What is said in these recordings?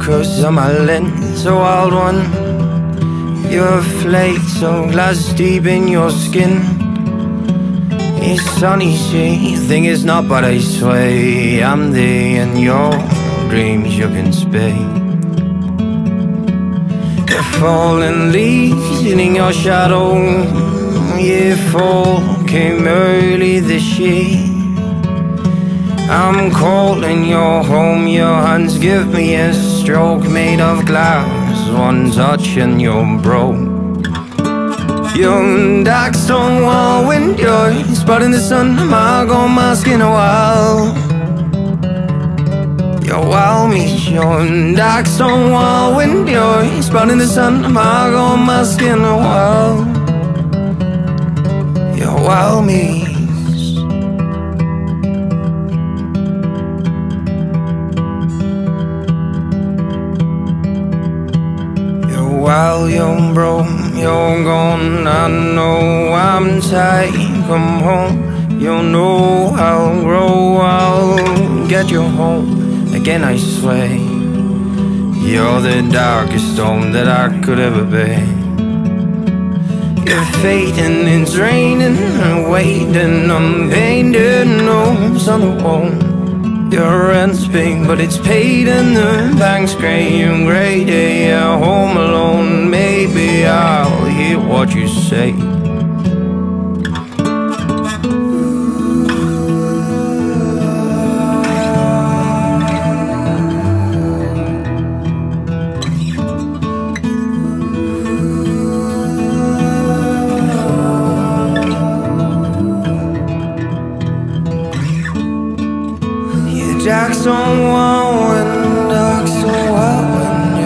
Cause on my lens, a wild one. You're a flake, so glass deep in your skin. It's sunny, see, think it's not, but I sway. I'm the in your dreams you can spay. The fallen leaves in your shadow. Yeah, fall came early this year. I'm calling your home, your hands give me a stroke. Made of glass, one touch and you're broke. Young dark stone wall window, spot in the sun, mark on my skin a while. Your wild me, young dark stone wall window, spot in the sun, mark on my skin a while. Your wild me. While you're broke, you're gone, I know I'm tight. Come home, you'll know I'll grow, I'll get you home again, I swear. You're the darkest storm that I could ever be. You're fading, it's raining, waiting, I'm painted notes on the wall. Your rent's big, but it's paid and the bank's grey and grey day. You're home alone, maybe I'll hear what you say. Dark stone wall when dark stone wall when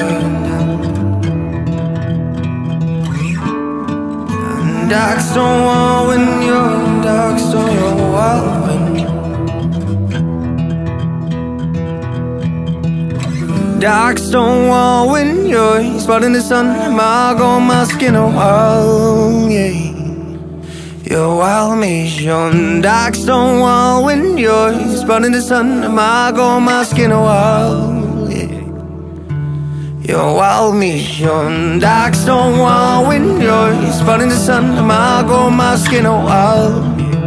you're dark stone wall when you're dark stone wall when dark stone wall when you're spotting the sun, mark on my skin a while, yeah. Your wild mission, dark stone wall when you're spotting the sun, mark on my skin a while, yeah. Your wild mission, dark stone wall when you're spotting the sun, mark on my skin a while,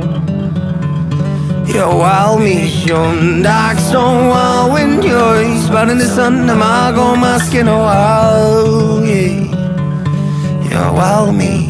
yeah. Your wild mission, dark stone wall when you're spotting the sun, mark on my skin a while, yeah. Your wild mission.